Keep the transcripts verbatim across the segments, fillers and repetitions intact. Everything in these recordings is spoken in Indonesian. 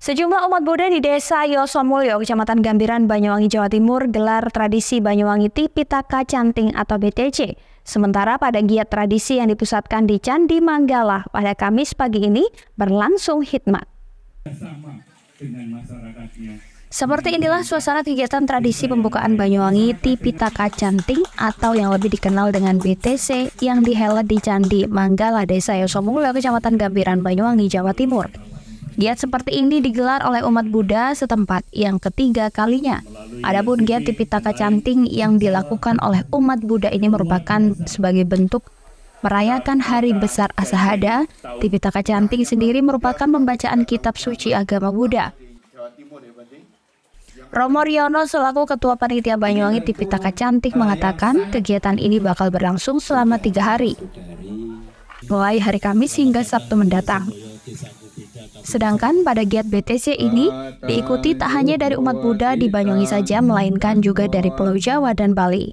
Sejumlah umat Buddha di Desa Yosomulyo, Kecamatan Gambiran, Banyuwangi, Jawa Timur gelar tradisi Banyuwangi Tipitaka Canting atau B T C. Sementara pada giat tradisi yang dipusatkan di Candi Manggala pada Kamis pagi ini berlangsung hikmat. Seperti inilah suasana kegiatan tradisi pembukaan Banyuwangi Tipitaka Canting atau yang lebih dikenal dengan B T C yang dihelat di Candi Manggala, Desa Yosomulyo, Kecamatan Gambiran, Banyuwangi, Jawa Timur. Giat seperti ini digelar oleh umat Buddha setempat yang ketiga kalinya. Adapun giat Tipitaka Canting yang dilakukan oleh umat Buddha ini merupakan sebagai bentuk merayakan hari besar Asahada. Tipitaka Canting sendiri merupakan pembacaan kitab suci agama Buddha. Romo Riono selaku Ketua Panitia Banyuwangi Tipitaka Canting mengatakan kegiatan ini bakal berlangsung selama tiga hari, mulai hari Kamis hingga Sabtu mendatang. Sedangkan pada giat B T C ini diikuti tak hanya dari umat Buddha di Banyuwangi saja, melainkan juga dari Pulau Jawa dan Bali.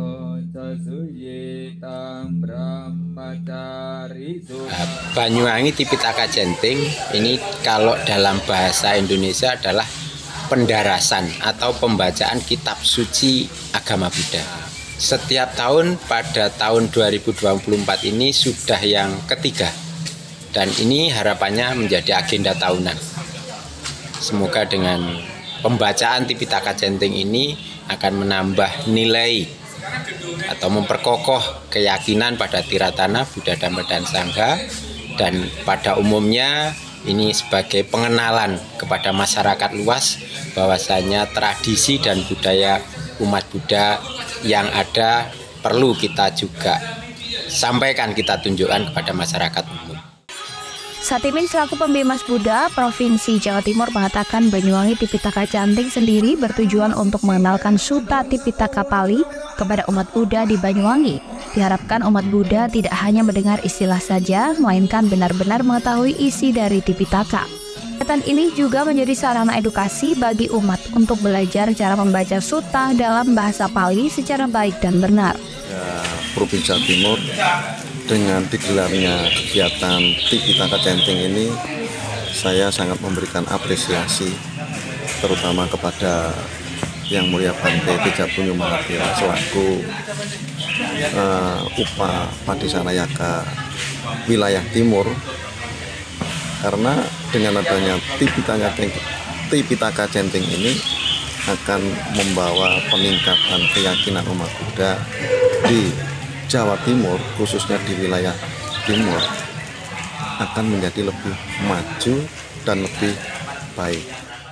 Banyuwangi Tipitaka Canting ini kalau dalam bahasa Indonesia adalah pendarasan atau pembacaan kitab suci agama Buddha. Setiap tahun pada tahun dua ribu dua puluh empat ini sudah yang ketiga. Dan ini harapannya menjadi agenda tahunan. Semoga dengan pembacaan Tipitaka Canting ini akan menambah nilai atau memperkokoh keyakinan pada Tiratana Buddha Dhamma dan Sangha, dan pada umumnya ini sebagai pengenalan kepada masyarakat luas bahwasanya tradisi dan budaya umat Buddha yang ada perlu kita juga sampaikan, kita tunjukkan kepada masyarakat umum. Satimin selaku Pembimas Buddha Provinsi Jawa Timur mengatakan Banyuwangi Tipitaka Canting sendiri bertujuan untuk mengenalkan Sutta Tipitaka Pali kepada umat Buddha di Banyuwangi. Diharapkan umat Buddha tidak hanya mendengar istilah saja, melainkan benar-benar mengetahui isi dari Tipitaka. Kegiatan ini juga menjadi sarana edukasi bagi umat untuk belajar cara membaca sutta dalam bahasa Pali secara baik dan benar. Ya, Provinsi Jawa Timur dengan digelarnya kegiatan Tipitaka Canting ini, saya sangat memberikan apresiasi terutama kepada Yang Mulia Bante Tejabunyu Mahathira selaku uh, Upa Padisanayaka wilayah timur, karena dengan adanya Tipitaka, Tipitaka Canting ini akan membawa peningkatan keyakinan umat Buddha di Jawa Timur, khususnya di wilayah timur, akan menjadi lebih maju dan lebih baik.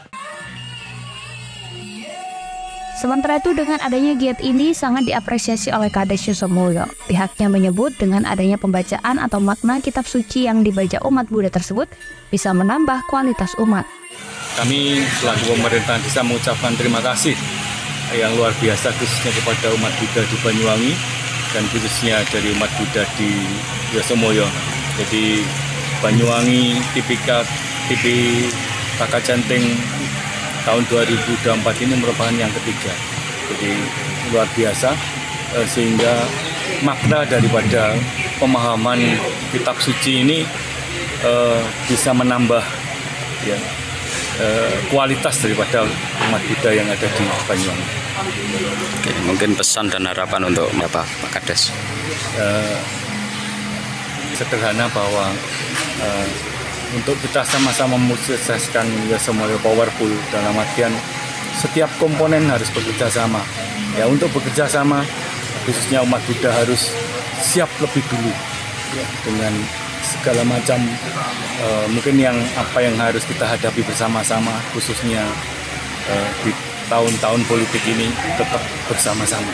Sementara itu, dengan adanya giat ini sangat diapresiasi oleh Kades Yosomulyo. Pihaknya menyebut dengan adanya pembacaan atau makna kitab suci yang dibaca umat Buddha tersebut bisa menambah kualitas umat. Kami selaku pemerintahan desa mengucapkan terima kasih yang luar biasa khususnya kepada umat Buddha di Banyuwangi dan khususnya dari umat Buddha di Yosomulyo. Jadi Banyuwangi Tipitaka Tipitaka Canting tahun dua ribu dua puluh empat ini merupakan yang ketiga. Jadi luar biasa, sehingga makna daripada pemahaman kitab suci ini eh, bisa menambah ya, eh, kualitas daripada umat Buddha yang ada di Banyuwangi. Oke, mungkin pesan dan harapan untuk Bapak Pak Kades. Uh, sederhana bahwa uh, untuk kita sama-sama memukseskan Yosomulyo Powerful dalam artian setiap komponen harus bekerja sama. Ya, untuk bekerja sama khususnya umat Buddha harus siap lebih dulu ya, dengan segala macam uh, mungkin yang apa yang harus kita hadapi bersama-sama, khususnya uh, di tahun-tahun politik ini tetap bersama-sama.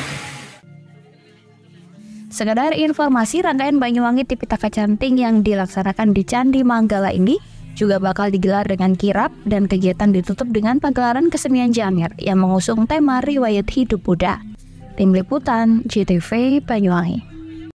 Sekedar informasi, rangkaian Banyuwangi Tipitaka Canting yang dilaksanakan di Candi Manggala ini juga bakal digelar dengan kirap dan kegiatan ditutup dengan pagelaran kesenian Janger yang mengusung tema riwayat hidup Buddha. Tim Liputan J T V Banyuwangi.